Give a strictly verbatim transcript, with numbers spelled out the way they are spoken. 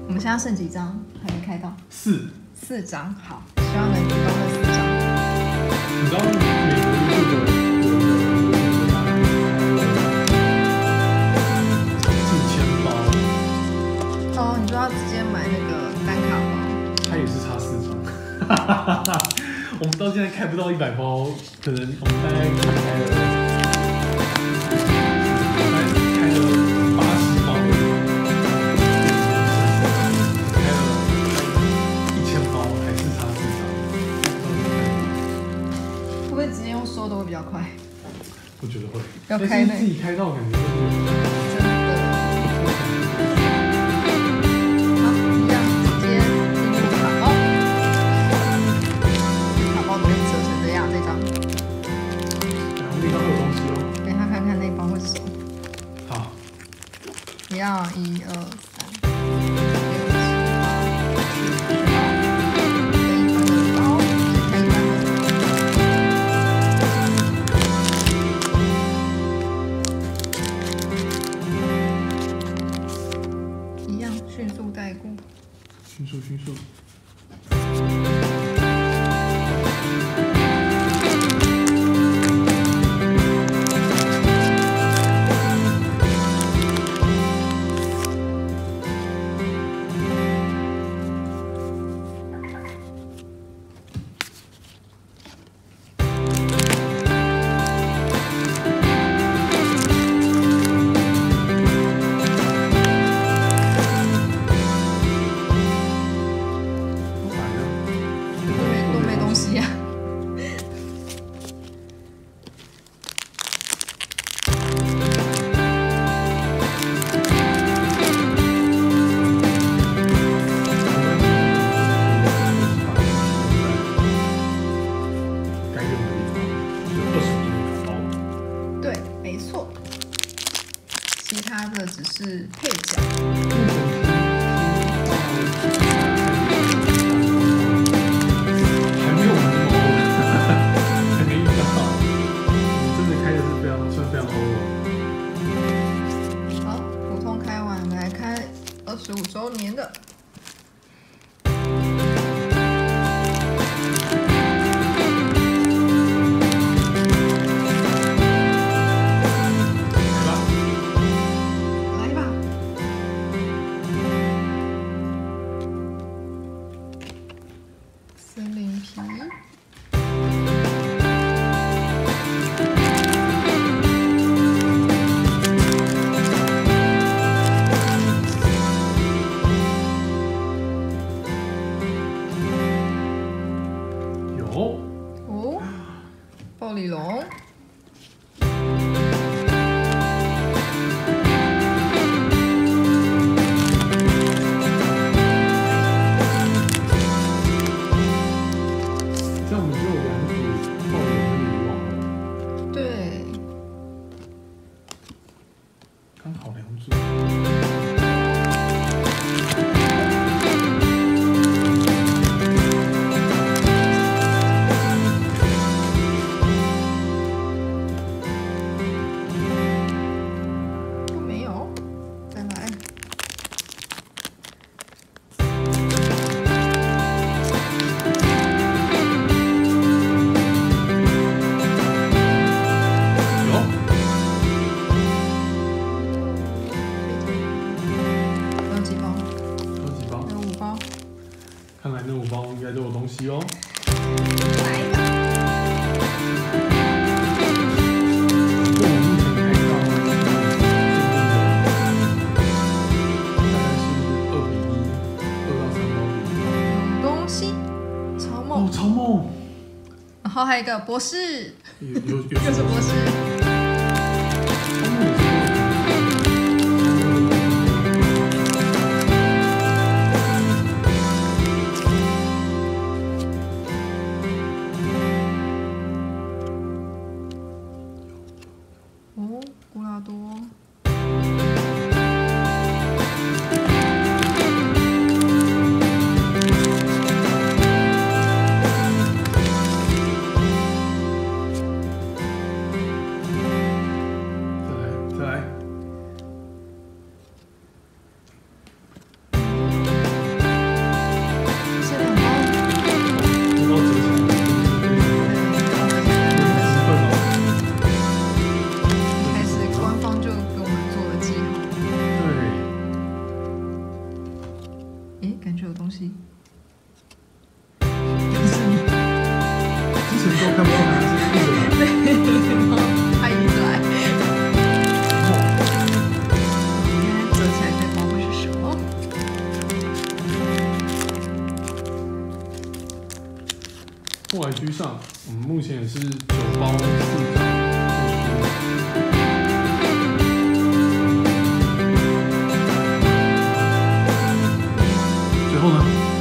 我们现在剩几张？还没开到。 四。 四张，好，希望能读到那四张。 你知道美国有一个有一个进钱包。 哦，你说要直接买那个单卡包？ 它也是差四张。我们到现在开不到一百包，可能我们大概开了。 说的会比较快， 我觉得会。 要开那自己开到感觉就是真的。好，一样直接进入卡包。卡包不用折成这样，这张。 然后那张会有东西哦。 等一下看看那包会是什么。 好。 一样，一二三。 迅速，迅速。 只是配角。 还没有我们这么欧，还没遇到。我们真的开的是非常算非常欧了。 好，普通开完，我们来开二十五周年的。哦，暴力龙。 这样我们就有两组暴力龙跟女王了。 对， 刚好两组。看来那五包应该都有东西哦。 来吧。 我们目前开到限定的，大概是二比一，二到三包比一。 有东西，超梦。 哦，超梦。 然后还有一个博士。 有有有。 又是博士。 超梦也是。 哦，古拉多。 东西？ 之前都看不到它是一直来， 对，它一直来。今天折起来这包会是什么？ 后来居上，我们目前也是九包四张。最后呢？